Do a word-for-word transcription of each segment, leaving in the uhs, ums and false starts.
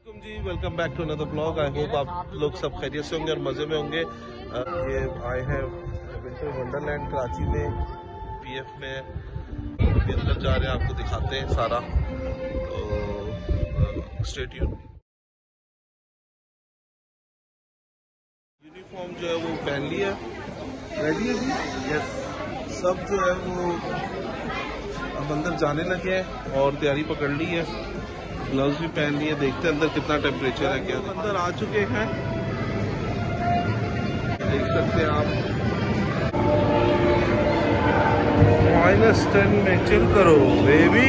वालेकुम जी, welcome back to another blog. I hope आप लोग सब खैरियत से होंगे और मज़े में होंगे। ये आए हैं विंटर वंडरलैंड कराची में, पीएफ में। अभी अंदर जा रहे हैं, आपको दिखाते हैं सारा, तो स्टे ट्यून। यूनिफॉर्म जो है वो पहन लिया, रेडी है जी। यस, सब जो है वो अब अंदर जाने लगे हैं और तैयारी पकड़ ली है, ग्लव्स भी पहन लिए। देखते हैं अंदर कितना टेम्परेचर है। क्या अंदर आ चुके हैं, देख सकते हैं आप। माइनस टेन में चिल करो बेबी।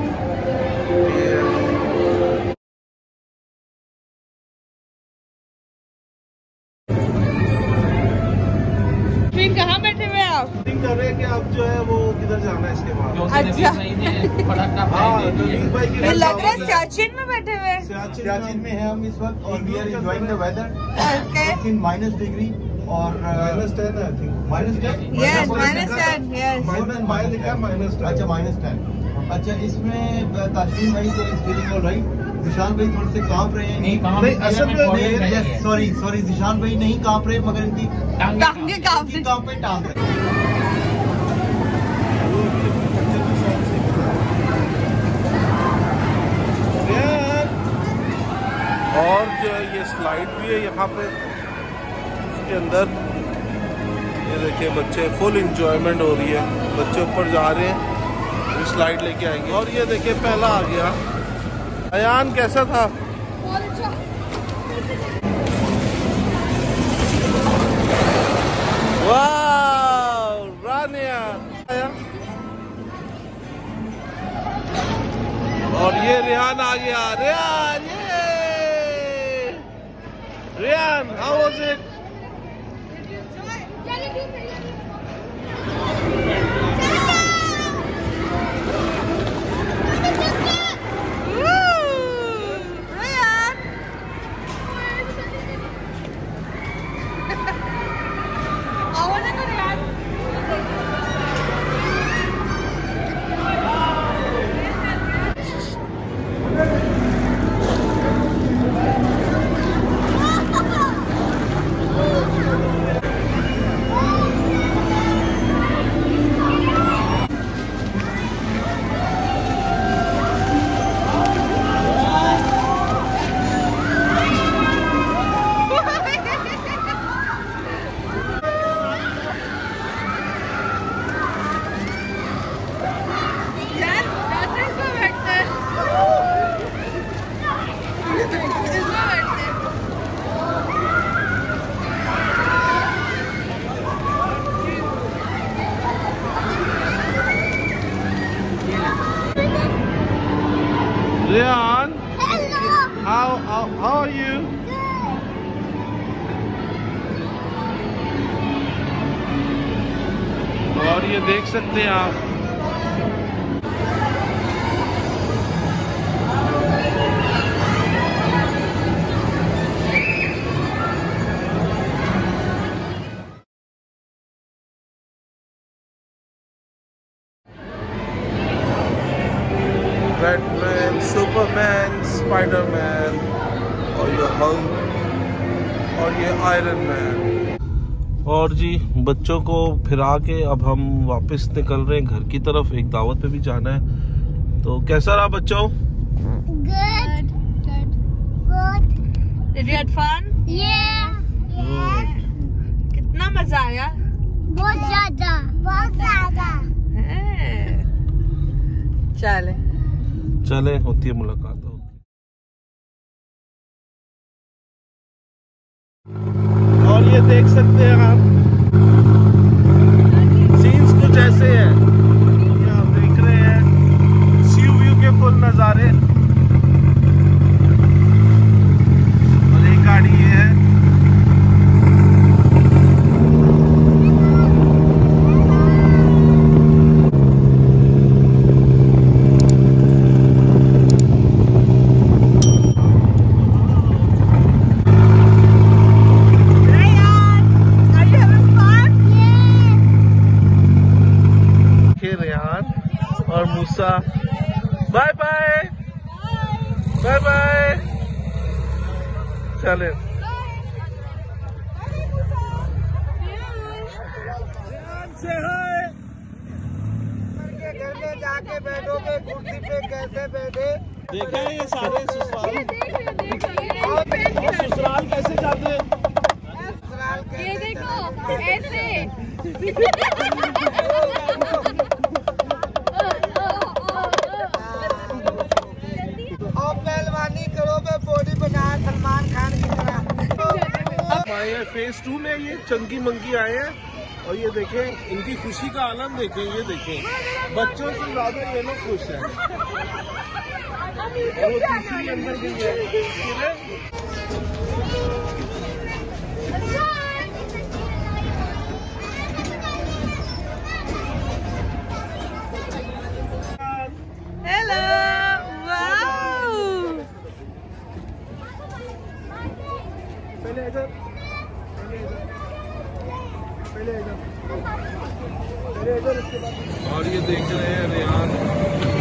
कहाँ बैठे हुए आप? थिंक कर रहे हैं कि आप जो है वो किधर जाना है इसके बाद। अच्छा, हाँ, भाई की ये लग रहा है सियाचिन में बैठे हुए। सियाचिन में है हम इस वक्त और we are enjoying the weather in minus degree और माइनस टेन है, I think. Minus ten yes, minus ten. Yes, minus ten. अच्छा, माइनस टेन। अच्छा, इसमें ताजमीन भाई तो इस फीलिंग ऑल राइट। जिशान भाई थोड़े से कांप रहे हैं। नहीं, असल में सॉरी सॉरी जिशान भाई नहीं कांप रहे, मगर इनकी टांगे कांप रही। कांप पे टांग रहे। और जो है ये स्लाइड भी है यहाँ पे, इसके अंदर ये देखिए बच्चे, फुल इंजॉयमेंट हो रही है। बच्चे ऊपर जा रहे हैं, ये स्लाइड लेके आएंगे। और ये देखिए पहला आ गया। अयान कैसा था? वाह, रानिया। और ये रेहान आ गया। रेहान, ये Rehan, how was it? Rehan, how, how how are you? और ये देख सकते हैं आप, बैटमैन, सुपरमैन, स्पाइडरमैन और ये हल्क और ये आयरन मैन। और जी बच्चों को फिरा के अब हम वापस निकल रहे हैं घर की तरफ। एक दावत पे भी जाना है। तो कैसा रहा बच्चों? Good. Good. Good. Did you have fun? Yeah. Yeah. कितना मजा आया? बहुत ज्यादा. बहुत ज्यादा. चले चले, होती है मुलाकात। और ये देख सकते हैं आप, सीन्स कुछ ऐसे हैं। ये आप देख रहे हैं सी व्यू के फुल नज़ारे। और एक गाड़ी ये है। और Musa, bye bye bye bye. चले घर में जाके बैठोगे कुर्सी पे कैसे बैठे देखे ये सारे ससुराल ये ससुराल कैसे जाते देखो ऐसे और पहलवानी करोगे बॉडी बना सलमान खान की तरह। आए हैं फेज टू में, ये चंकी मंकी आए हैं और ये देखें इनकी खुशी का आनंद देखें, ये देखें बच्चों से ज्यादा ये लोग खुश हैं। और वो तीसरी अंदर गई है किरण। हेलो वाओ पहले इधर पहले इधर पहले इधर उसके बाद और ये देख रहे हैं रेहान